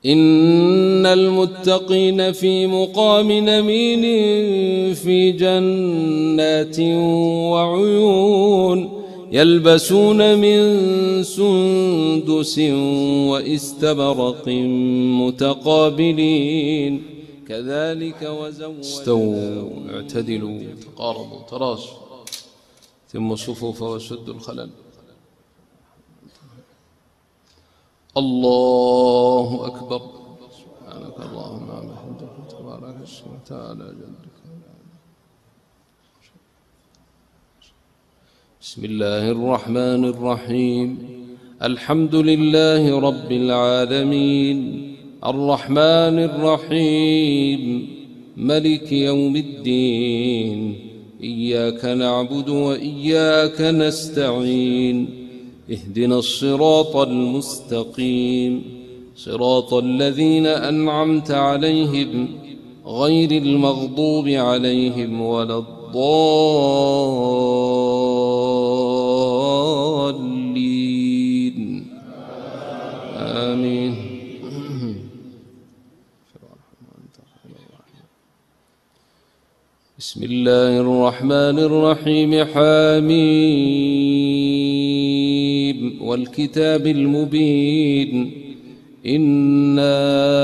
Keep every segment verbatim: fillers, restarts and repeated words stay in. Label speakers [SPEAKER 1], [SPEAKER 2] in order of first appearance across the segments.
[SPEAKER 1] إن المتقين في مقام نمين في جنات وعيون يلبسون من سندس واستبرق متقابلين كذلك وزوجناهم. استووا اعتدلوا تقاربوا تراصوا ثم الصفوف وسدوا الخلل. الله أكبر. سبحانك اللهم وبحمدك تبارك اسمك وتعالى جدك. بسم الله الرحمن الرحيم. الحمد لله رب العالمين الرحمن الرحيم ملك يوم الدين. إياك نعبد وإياك نستعين. اهدنا الصراط المستقيم صراط الذين أنعمت عليهم غير المغضوب عليهم ولا الضالين آمين. بسم الله الرحمن الرحيم. حميم والكتاب المبين. إنا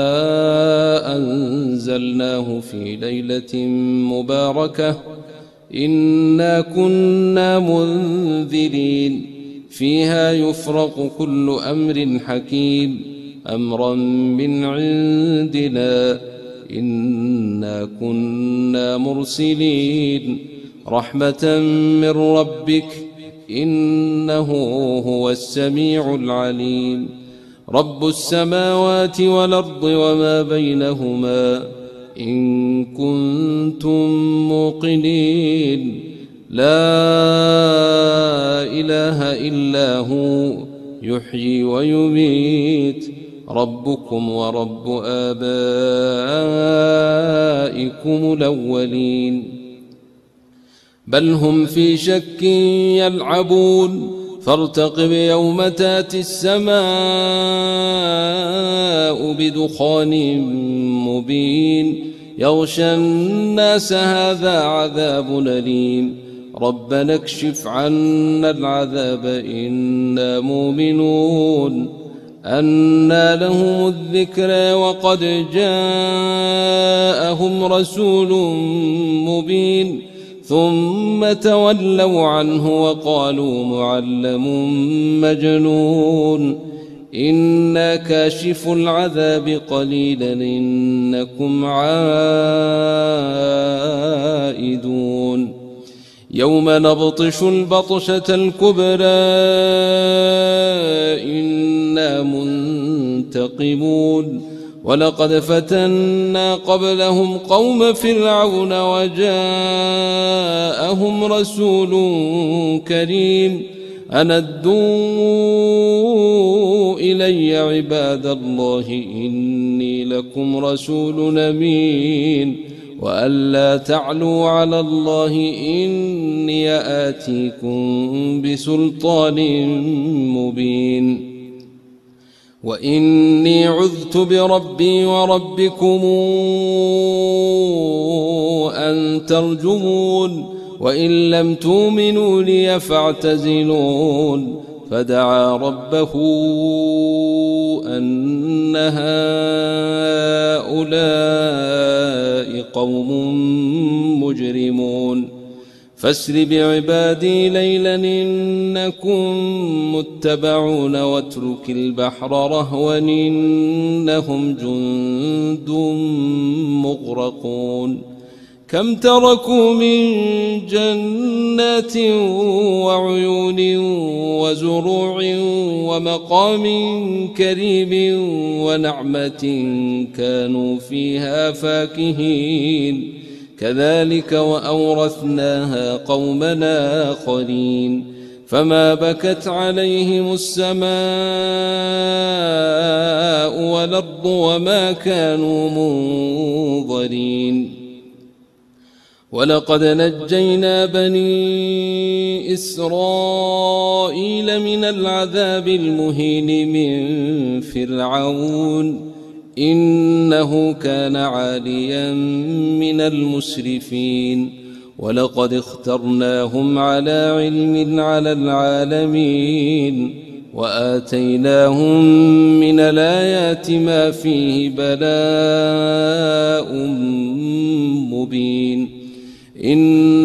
[SPEAKER 1] أنزلناه في ليلة مباركة إنا كنا منذرين فيها يفرق كل أمر حكيم أمرا من عندنا إنا كنا مرسلين رحمة من ربك إنه هو السميع العليم. رب السماوات والأرض وما بينهما إن كنتم موقنين لا إله إلا هو يحيي ويميت ربكم ورب آبائكم الأولين بل هم في شك يلعبون فارتقب يوم تأتي السماء بدخان مبين يغشى الناس هذا عذاب أليم ربنا اكشف عنا العذاب إنا مؤمنون أنى لهم الذكرى وقد جاءهم رسول مبين ثم تولوا عنه وقالوا معلم مجنون إنا كاشف العذاب قليلا إنكم عائدون يوم نبطش البطشة الكبرى إنا منتقمون ولقد فتنا قبلهم قوم فرعون وجاءهم رسول كريم أن أدوا إلي عباد الله إني لكم رسول أمين وألا تعلوا على الله إني آتيكم بسلطان مبين وإني عذت بربي وربكم أن ترجمون وإن لم تؤمنوا لي فاعتزلون فدعا ربه أن هؤلاء قوم مجرمون فاسر بعبادي ليلا إنكم متبعون واترك البحر رهوا إنهم جند مغرقون كم تركوا من جنات وعيون وزروع ومقام كريم ونعمة كانوا فيها فاكهين كذلك وأورثناها قومنا آخرين فما بكت عليهم السماء والأرض وما كانوا منظرين ولقد نجينا بني إسرائيل من العذاب المهين من فرعون
[SPEAKER 2] إنه كان عاليا من المسرفين ولقد اخترناهم على علم على العالمين وآتيناهم من الآيات ما فيه بلاء مبين إن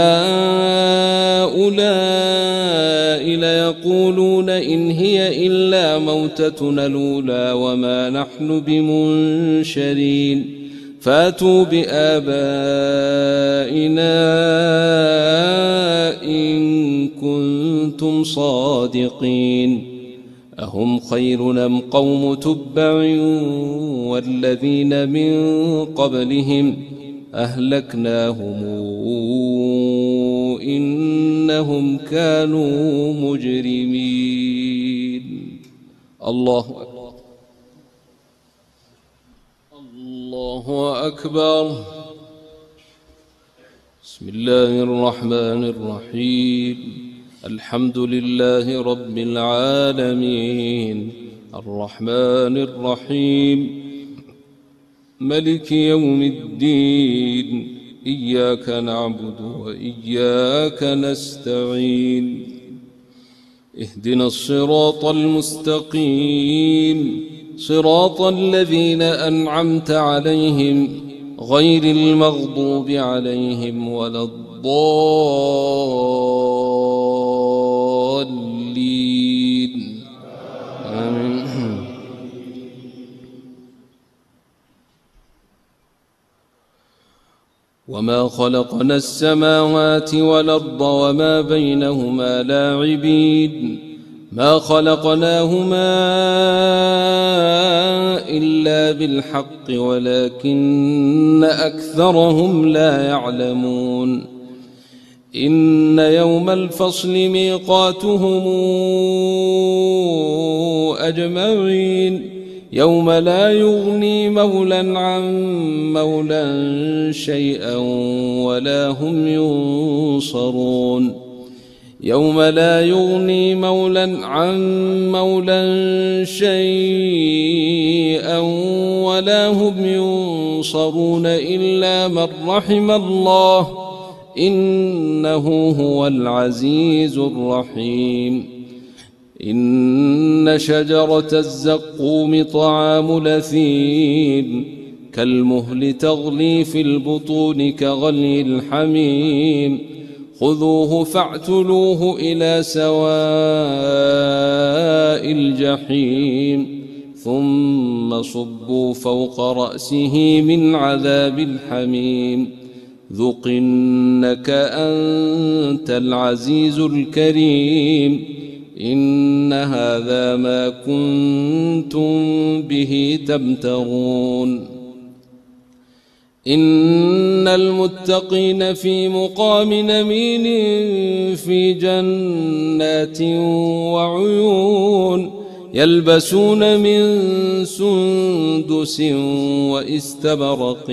[SPEAKER 2] هؤلاء ليقولون إن هي إلا موتتنا الأولى وما نحن بمنشرين فاتوا بآبائنا إن كنتم صادقين أهم خير أم قوم تبع والذين من قبلهم أهلكناهم إنهم كانوا مجرمين. الله أكبر الله أكبر. بسم الله الرحمن الرحيم. الحمد لله رب العالمين الرحمن الرحيم ملك يوم الدين إياك نعبد وإياك نستعين اهدنا الصراط المستقيم صراط الذين أنعمت عليهم غير المغضوب عليهم ولا الضالين آمين. وما خلقنا السماوات والأرض وما بينهما لاعبين ما خلقناهما إلا بالحق ولكن أكثرهم لا يعلمون إن يوم الفصل ميقاتهم أجمعين يوم لا يغني مولى عن مولى شيئا ولا هم ينصرون يوم لا يغني مولى عن مولى شيئا ولا هم ينصرون إلا من رحم الله إنه هو العزيز الرحيم. إن شجرة الزقوم طعام الأثيم كالمهل تغلي في البطون كغلي الحميم خذوه فاعتلوه إلى سواء الجحيم ثم صبوا فوق رأسه من عذاب الحميم ذق إنك أنت العزيز الكريم إن هذا ما كنتم به تمترون. إن المتقين في مقام أمين في جنات وعيون يلبسون من سندس واستبرق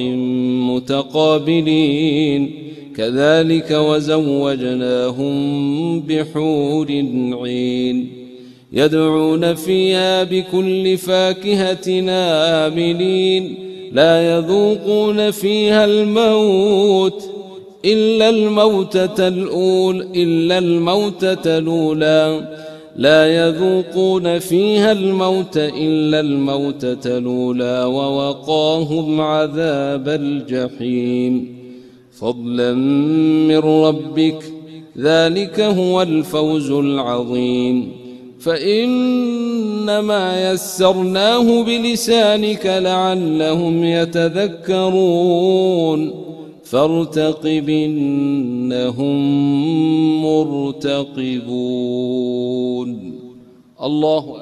[SPEAKER 2] متقابلين كذلك وزوجناهم بحور عين يدعون فيها بكل فاكهة آمنين لا يذوقون فيها الموت إلا الموتة الأولى إلا الموتة الأولى لا يذوقون فيها الموت إلا الموتة الأولى ووقاهم عذاب الجحيم فضلا من ربك ذلك هو الفوز العظيم. فإنما يسرناه بلسانك لعلهم يتذكرون فارتقب إنهم مرتقبون. الله